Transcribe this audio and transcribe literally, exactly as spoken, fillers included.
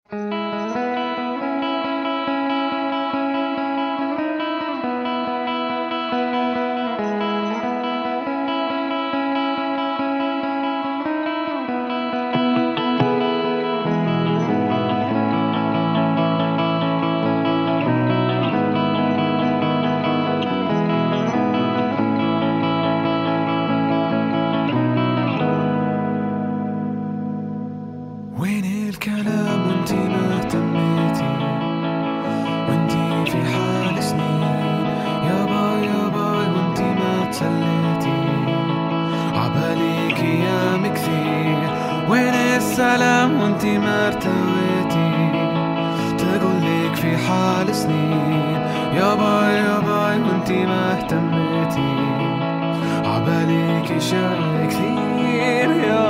وين الكلام وانتي ما اهتميتي، وانتي في حال سنين يا باي يا باي وانتي ما تسليتي، عباليك ايام كثير. وين السلام وانتي ما ارتويتي، تقولك في حال سنين يا باي يا باي وانتي ما اهتميتي، عباليك اشياء كثير يا